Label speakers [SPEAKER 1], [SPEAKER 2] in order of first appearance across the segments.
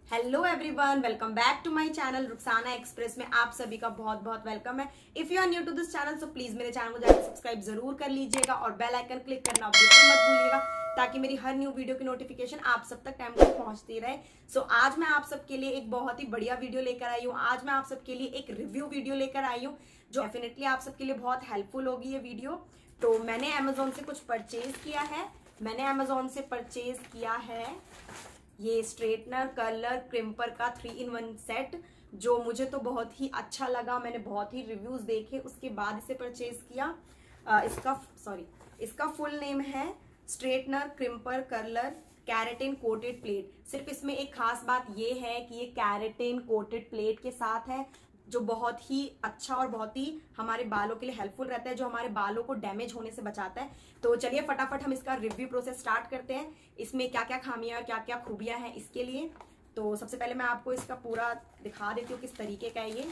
[SPEAKER 1] Hello everyone, welcome back to my channel Rukhsana express में आप सभी का बहुत बहुत वेलकम है। If you are new to this channel so please मेरे चैनल को जाकर सब्सक्राइब जरूर कर लीजिएगा और बेल आइकन क्लिक करना बिल्कुल मत भूलिएगा ताकि मेरी हर न्यू वीडियो की नोटिफिकेशन आप सब तक टाइम पर पहुंचती रहे। सो आज मैं आप सबके लिए एक बहुत ही बढ़िया वीडियो लेकर आई हूँ। आज मैं आप सबके लिए एक रिव्यू वीडियो लेकर आई हूँ जो डेफिनेटली आप सबके लिए बहुत हेल्पफुल होगी ये वीडियो। तो मैंने अमेजोन से कुछ परचेज किया है। ये स्ट्रेटनर, कर्लर, क्रिम्पर का 3-in-1 सेट जो मुझे तो बहुत ही अच्छा लगा। मैंने बहुत ही रिव्यूज देखे उसके बाद इसे परचेज किया। इसका फुल नेम है straightener, crimper, curler, keratin coated plate. सिर्फ इसमें एक खास बात ये है कि ये कैरेटिन कोटेड प्लेट के साथ है जो बहुत ही अच्छा और बहुत ही हमारे बालों के लिए हेल्पफुल रहता है, जो हमारे बालों को डैमेज होने से बचाता है। तो चलिए फटाफट हम इसका रिव्यू प्रोसेस स्टार्ट करते हैं। इसमें क्या क्या खामियां और क्या क्या खूबियां हैं इसके लिए। तो सबसे पहले मैं आपको इसका पूरा दिखा देती हूँ किस तरीके का है ये।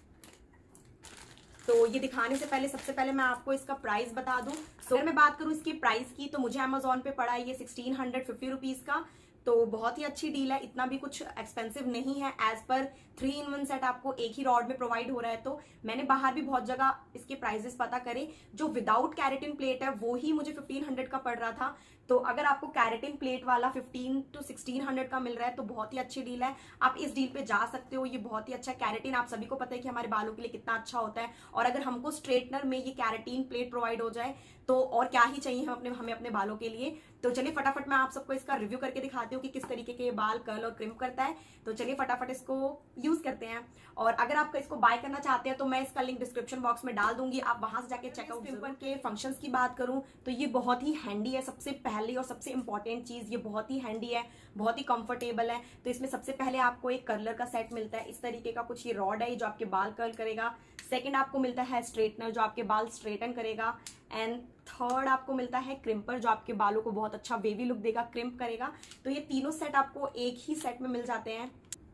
[SPEAKER 1] तो ये दिखाने से पहले सबसे पहले मैं आपको इसका प्राइस बता दूं। अगर मैं बात करूं इसकी प्राइस की तो मुझे अमेजोन पे पड़ा है ये 1650 रुपीज का। तो बहुत ही अच्छी डील है, इतना भी कुछ एक्सपेंसिव नहीं है। एज पर 3-in-1 सेट आपको एक ही रॉड में प्रोवाइड हो रहा है। तो मैंने बाहर भी बहुत जगह इसके प्राइसेस पता करे, जो विदाउट कैरेटिन प्लेट है वो ही मुझे 1500 का पड़ रहा था। तो अगर आपको कैरेटिन प्लेट वाला 15 to 1600 का मिल रहा है तो बहुत ही अच्छी डील है। आप इस डील पे जा सकते हो, ये बहुत ही अच्छा कैरेटिन आप सभी को पता है कि हमारे बालों के लिए कितना अच्छा होता है। और अगर हमको स्ट्रेटनर में ये कैरेटिन प्लेट प्रोवाइड हो जाए तो और क्या ही चाहिए हमें अपने बालों के लिए। तो चलिए फटाफट मैं आप सबको इसका रिव्यू करके दिखाती हूँ कि किस तरीके के बाल कर्ल और क्रिम्प करता है। तो चलिए फटाफट इसको यूज करते हैं। और अगर आप इसको बाय करना चाहते हैं तो मैं इसका लिंक डिस्क्रिप्शन बॉक्स में डाल दूंगी, आप वहां से जाके चेकआउट। क्रिम्पर के फंक्शंस की बात करूं तो ये बहुत ही हैंडी है। सबसे पहले और सबसे इंपॉर्टेंट चीज, ये बहुत ही हैंडी है, बहुत ही कंफर्टेबल है। तो इसमें सबसे पहले आपको एक कर्लर का सेट मिलता है, इस तरीके का कुछ ये रॉड है जो आपके बाल कर्ल करेगा। सेकंड आपको मिलता है स्ट्रेटनर जो आपके बाल स्ट्रेटन करेगा। एंड थर्ड आपको मिलता है क्रिम्पर जो आपके बालों को बहुत अच्छा वेवी लुक देगा, क्रिम्प करेगा। तो ये तीनों सेट आपको एक ही सेट में मिल जाते हैं।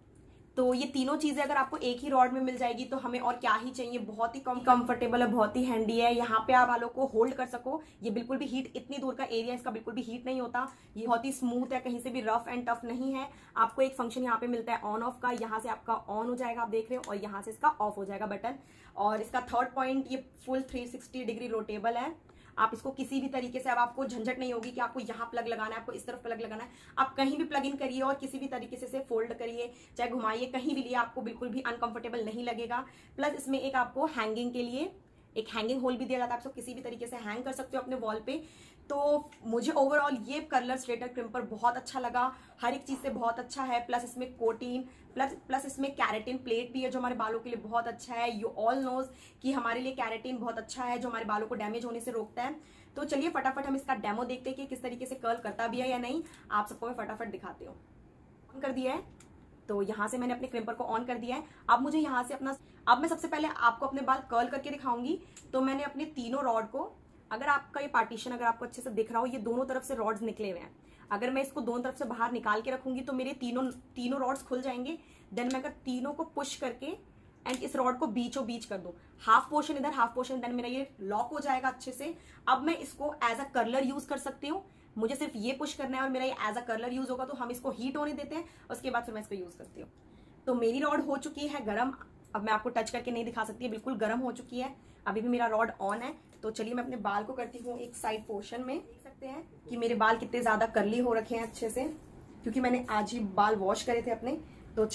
[SPEAKER 1] तो ये तीनों चीजें अगर आपको एक ही रॉड में मिल जाएगी तो हमें और क्या ही चाहिए। बहुत ही कंफर्टेबल है, बहुत ही हैंडी है। यहाँ पे आप बालों को होल्ड कर सको, ये बिल्कुल भी हीट, इतनी दूर का एरिया इसका बिल्कुल भी हीट नहीं होता। ये बहुत ही स्मूथ है, कहीं से भी रफ एंड टफ नहीं है। आपको एक फंक्शन यहाँ पे मिलता है ऑन ऑफ का, यहाँ से आपका ऑन हो जाएगा, आप देख रहे हो, और यहाँ से इसका ऑफ हो जाएगा बटन। और इसका थर्ड पॉइंट, ये फुल 360 डिग्री रोटेबल है। आप इसको किसी भी तरीके से, अब आपको झंझट नहीं होगी कि आपको यहाँ प्लग लगाना है, आपको इस तरफ प्लग लगाना है। आप कहीं भी प्लग इन करिए और किसी भी तरीके से फोल्ड करिए, चाहे घुमाइए, कहीं भी लिए आपको बिल्कुल भी अनकंफर्टेबल नहीं लगेगा। प्लस इसमें एक आपको हैंगिंग के लिए एक हैंगिंग होल भी दिया जाता है, आप इसको किसी भी तरीके से हैंग कर सकते हो अपने वॉल पे। तो मुझे ओवरऑल ये कर्लर स्ट्रेटनर क्रिम्पर बहुत अच्छा लगा, हर एक चीज से बहुत अच्छा है। प्लस इसमें कोटीन, प्लस इसमें कैरेटिन प्लेट भी है जो हमारे बालों के लिए बहुत अच्छा है। यू ऑल नोज कि हमारे लिए कैरेटिन बहुत अच्छा है जो हमारे बालों को डैमेज होने से रोकता है। तो चलिए फटाफट हम इसका डेमो देखते हैं कि किस तरीके से कर्ल करता भी है या नहीं। आप सबको मैं फटाफट दिखाती हूँ। ऑन कर दिया है, तो यहाँ से मैंने अपने क्रिम्पर को ऑन कर दिया है। अब मुझे यहाँ से अब मैं सबसे पहले आपको अपने बाल कर्ल करके दिखाऊंगी। तो मैंने अपने तीनों रॉड को, अगर आपका ये पार्टीशन अगर आपको अच्छे से दिख रहा हो, ये दोनों तरफ से रॉड्स निकले हुए हैं। अगर मैं इसको दोनों तरफ से बाहर निकाल के रखूंगी तो मेरे तीनों रॉड्स खुल जाएंगे। देन मैं अगर तीनों को पुश करके एंड इस रॉड को बीचों बीच कर दूं, हाफ पोर्शन इधर हाफ पोर्शन, देन मेरा ये लॉक हो जाएगा अच्छे से। अब मैं इसको एज अ कर्लर यूज कर सकती हूँ। मुझे सिर्फ ये पुश करना है और मेरा ये एज अ कर्लर यूज होगा। तो हम इसको हीट होने देते हैं, उसके बाद फिर मैं इसको यूज करती हूँ। तो मेरी रॉड हो चुकी है गर्म। अब मैं आपको टच करके नहीं दिखा सकती, बिल्कुल गर्म हो चुकी है। अभी भी मेरा रॉड ऑन है। तो चलिए मैं अपने बाल को करती हूँ एक साइड पोर्शन में। देख सकते हैं कि मेरे बाल कितने ज्यादा कर्ली हो रखे हैं अच्छे से, क्योंकि मैंने आज ही बाल वॉश करे थे अपने। तो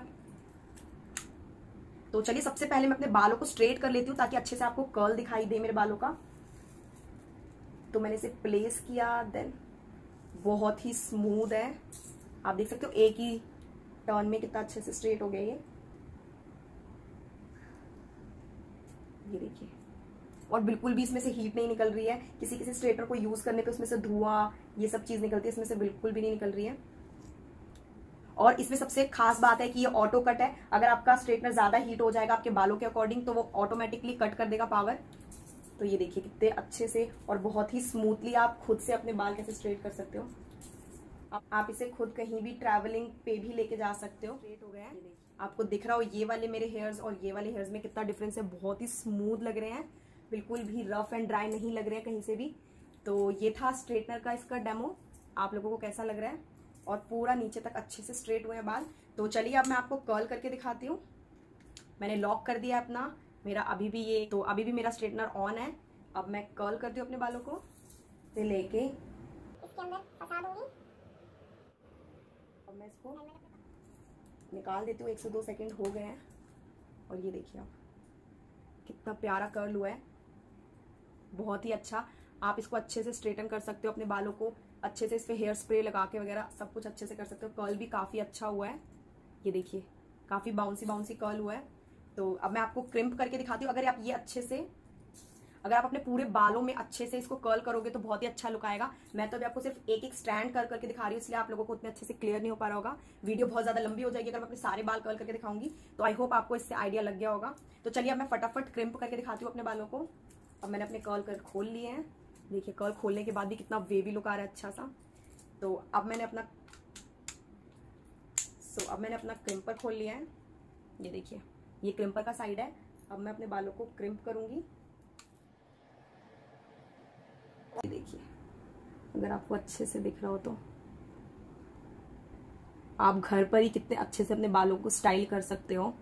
[SPEAKER 1] चलिए सबसे पहले मैं अपने बालों को स्ट्रेट कर लेती हूँ ताकि अच्छे से आपको कर्ल दिखाई दे मेरे बालों का। तो मैंने इसे प्लेस किया, देन बहुत ही स्मूथ है, आप देख सकते हो एक ही टर्न में कितना अच्छे से स्ट्रेट हो गया ये देखिए। और बिल्कुल भी इसमें से हीट नहीं निकल रही है। किसी स्ट्रेटनर को यूज करने पे उसमें से धुआं ये सब चीज निकलती है, इसमें से बिल्कुल भी नहीं निकल रही है। और इसमें सबसे खास बात है कि ये ऑटो कट है। अगर आपका स्ट्रेटनर ज्यादा हीट हो जाएगा आपके बालों के अकॉर्डिंग तो वो ऑटोमेटिकली कट कर देगा पावर। तो ये देखिए कितने अच्छे से और बहुत ही स्मूथली आप खुद से अपने बाल कैसे स्ट्रेट कर सकते हो। आप इसे खुद कहीं भी ट्रैवलिंग पे भी लेके जा सकते हो। स्ट्रेट हो गया है, आपको दिख रहा हो ये वाले मेरे हेयर्स और ये वाले हेयर्स में कितना डिफरेंस है। बहुत ही स्मूथ लग रहे हैं, बिल्कुल भी रफ एंड ड्राई नहीं लग रहे हैं कहीं से भी। तो ये था स्ट्रेटनर का इसका डेमो। आप लोगों को कैसा लग रहा है और पूरा नीचे तक अच्छे से स्ट्रेट हुए हैं बाल। तो चलिए अब मैं आपको कर्ल करके दिखाती हूँ। मैंने लॉक कर दिया अपना, मेरा अभी भी मेरा स्ट्रेटनर ऑन है। अब मैं कर्ल करती हूँ अपने बालों को से लेके
[SPEAKER 2] इसके अंदर फंसा दूंगी।
[SPEAKER 1] अब मैं इसको निकाल देती हूँ। 1 से 2 सेकंड हो गए हैं और ये देखिए आप कितना प्यारा कर्ल हुआ है, बहुत ही अच्छा। आप इसको अच्छे से स्ट्रेटन कर सकते हो अपने बालों को, अच्छे से इस पे हेयर स्प्रे लगा के वगैरह सब कुछ अच्छे से कर सकते हो। कर्ल भी काफ़ी अच्छा हुआ है, ये देखिए काफ़ी बाउंसी कर्ल हुआ है। तो अब मैं आपको क्रिम्प करके दिखाती हूँ। अगर आप अपने पूरे बालों में अच्छे से इसको कर्ल करोगे तो बहुत ही अच्छा लुक आएगा। मैं तो अभी आपको सिर्फ एक एक स्ट्रैंड कर करके दिखा रही हूँ, इसलिए आप लोगों को उतने अच्छे से क्लियर नहीं हो पा रहा होगा। वीडियो बहुत ज्यादा लंबी हो जाएगी अगर मैं अपने सारे बाल कर्ल करके दिखाऊंगी। तो आई होप आपको इससे आइडिया लग गया होगा। तो चलिए अब मैं फटाफट क्रिम्प करके दिखाती हूँ अपने बालों को। अब मैंने अपने कर्ल कर खोल लिए हैं, देखिए कर्ल खोलने के बाद भी कितना वेवी लुक आ रहा है अच्छा सा। तो अब मैंने अपना क्रिम्पर खोल लिया है, ये देखिए ये क्रिम्पर का साइड है। अब मैं अपने बालों को क्रिम्प करूंगी, ये देखिए अगर आपको अच्छे से दिख रहा हो तो आप घर पर ही कितने अच्छे से अपने बालों को स्टाइल कर सकते हो।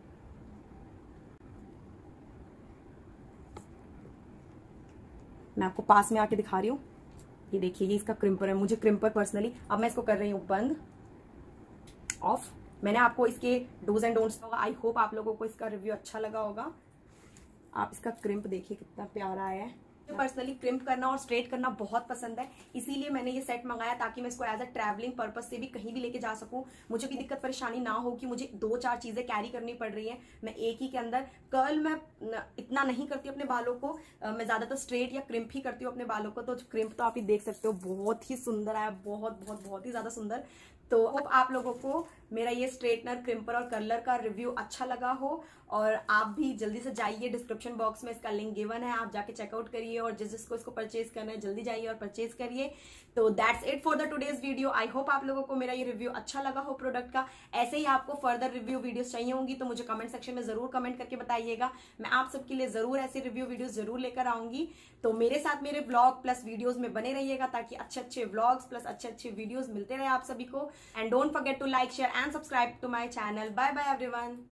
[SPEAKER 1] मैं आपको पास में आके दिखा रही हूँ, ये देखिए ये इसका क्रिम्पर है। मुझे क्रिम्पर पर्सनली, अब मैं इसको कर रही हूँ बंद ऑफ। मैंने आपको इसके डूज एंड डोंट्स होगा, आई होप आप लोगों को इसका रिव्यू अच्छा लगा होगा। आप इसका क्रिम्प देखिए कितना प्यारा है। पर्सनली क्रिम्प करना और स्ट्रेट करना बहुत पसंद है, इसीलिए मैंने ये सेट मंगाया ताकि मैं इसको एज अ ट्रैवलिंग पर्पस से भी कहीं भी लेके जा सकूं। मुझे कोई दिक्कत परेशानी ना हो कि मुझे 2-4 चीजें कैरी करनी पड़ रही है। मैं एक ही के अंदर कर्ल मैं इतना नहीं करती अपने बालों को, मैं ज्यादातर स्ट्रेट या क्रिम्प ही करती हूँ अपने बालों को। तो क्रिम्प तो आप ही देख सकते हो बहुत ही सुंदर आया, बहुत ही ज्यादा सुंदर। तो होप आप लोगों को मेरा ये स्ट्रेटनर, क्रिम्पर और कर्लर का रिव्यू अच्छा लगा हो, और आप भी जल्दी से जाइए, डिस्क्रिप्शन बॉक्स में इसका लिंक गिवन है, आप जाके चेकआउट करिए और जिसको इसको परचेज करना है जल्दी जाइए और परचेज करिए। तो that's it for the today's video. I hope आप लोगों को मेरा ये रिव्यू अच्छा लगा हो प्रोडक्ट का। ऐसे ही आपको फर्दर रिव्यू वीडियोस चाहिए होंगी तो मुझे कमेंट सेक्शन में जरूर कमेंट करके बताइएगा, मैं आप सबके लिए जरूर ऐसे रिव्यू वीडियोस जरूर लेकर आऊंगी। तो मेरे साथ मेरे ब्लॉग प्लस वीडियोज में बने रहिएगा ताकि अच्छे व्लॉग्स प्लस अच्छे वीडियोज मिलते रहे आप सभी को। And don't forget to like, share and subscribe to my channel. Bye bye everyone.